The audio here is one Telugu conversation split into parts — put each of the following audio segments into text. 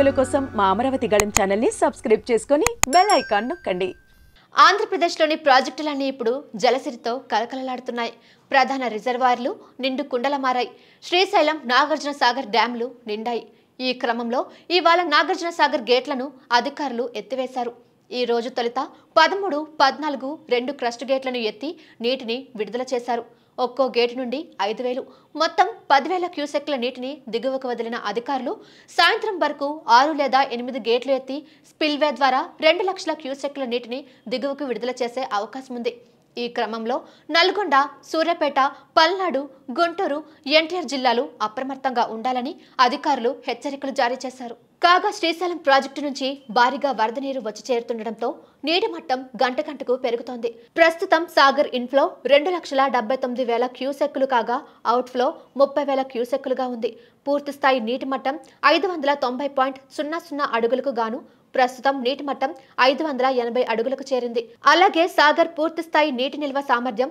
వీడియోల కోసం మా అమరావతి గళం ఛానల్ ని సబ్స్క్రైబ్ చేసుకొని బెల్ ఐకాన్ నొక్కండి. ఆంధ్రప్రదేశ్లోని ప్రాజెక్టులన్నీ ఇప్పుడు జలసిరితో కలకలలాడుతున్నాయి. ప్రధాన రిజర్వాయర్లు నిండు కుండలమారాయి. శ్రీశైలం, నాగార్జున సాగర్ డ్యాంలు నిండాయి. ఈ క్రమంలో ఇవాళ నాగార్జున సాగర్ గేట్లను అధికారులు ఎత్తివేశారు. ఈ రోజు తొలుత 13, 14 2 క్రస్ట్ గేట్లను ఎత్తి నీటిని విడుదల చేశారు. ఒక్కో గేటు నుండి 5,000 మొత్తం 10,000 క్యూసెక్ల నీటిని దిగువకు వదిలిన అధికారులు సాయంత్రం వరకు 6 లేదా 8 గేట్లు ఎత్తి స్పిల్వే ద్వారా 2 లక్షల క్యూసెక్ల నీటిని దిగువకు విడుదల చేసే అవకాశం ఉంది. ఈ క్రమంలో నల్గొండ, సూర్యాపేట, పల్నాడు, గుంటూరు, ఎన్టీఆర్ జిల్లాలు అప్రమత్తంగా ఉండాలని అధికారులు హెచ్చరికలు జారీ చేశారు. కాగా శ్రీశైలం ప్రాజెక్టు నుంచి భారీగా వరద నీరు వచ్చి చేరుతుండటంతో నీటి మట్టం గంట గంటకు పెరుగుతోంది. ప్రస్తుతం సాగర్ ఇన్ఫ్లో 2,79,000 క్యూసెక్కులు కాగా అవుట్ఫ్లో 30,000 క్యూసెక్కులుగా ఉంది. పూర్తిస్థాయి నీటి మట్టం 590.00 అడుగులకు గాను ప్రస్తుతం నీటి మట్టం 580 అడుగులకు చేరింది. అలాగే సాగర్ పూర్తిస్థాయి నీటి నిల్వ సామర్థ్యం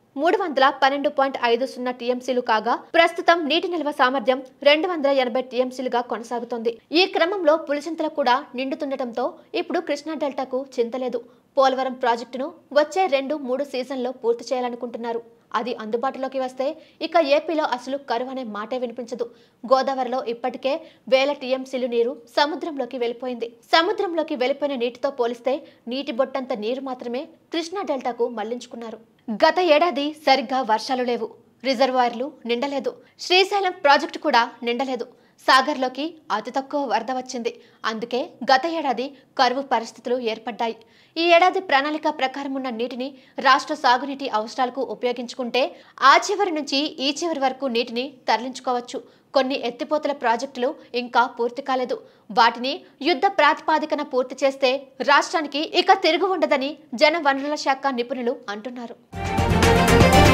312.50 టీఎంసీలు కాగా ప్రస్తుతం నీటి నిల్వ సామర్థ్యం 280 టీఎంసీలుగా కొనసాగుతోంది. ఈ క్రమంలో పులిచింతలు కూడా నిండుతుండటంతో ఇప్పుడు కృష్ణా డెల్టాకు చింతలేదు. పోలవరం ప్రాజెక్టును వచ్చే 2-3 సీజన్లో పూర్తి చేయాలనుకుంటున్నారు. అది అందుబాటులోకి వస్తే ఇక ఏపీలో అసలు కరువు అనే మాటే వినిపించదు. గోదావరిలో ఇప్పటికే 1000 టీఎంసీలు నీరు సముద్రంలోకి వెళ్ళిపోయింది. సముద్రంలోకి వెళ్ళిపోయిన నీటితో పోలిస్తే నీటి బొట్టంత నీరు మాత్రమే కృష్ణా డెల్టాకు మళ్లించుకున్నారు. గత ఏడాది సరిగ్గా వర్షాలు లేవు. రిజర్వాయర్లు నిండలేదు. శ్రీశైలం ప్రాజెక్టు కూడా నిండలేదు. సాగర్లోకి అతి తక్కువ వరద వచ్చింది. అందుకే గత ఏడాది కరువు పరిస్థితులు ఏర్పడ్డాయి. ఈ ఏడాది ప్రణాళిక ప్రకారం ఉన్న నీటిని రాష్ట్ర సాగునీటి అవసరాలకు ఉపయోగించుకుంటే ఆ చివరి నుంచి ఈ చివరి వరకు నీటిని తరలించుకోవచ్చు. కొన్ని ఎత్తిపోతల ప్రాజెక్టులు ఇంకా పూర్తి కాలేదు. వాటిని యుద్ధ ప్రాతిపాదికన పూర్తి చేస్తే రాష్ట్రానికి ఇక తిరుగు ఉండదని జల వనరుల శాఖ నిపుణులు అంటున్నారు.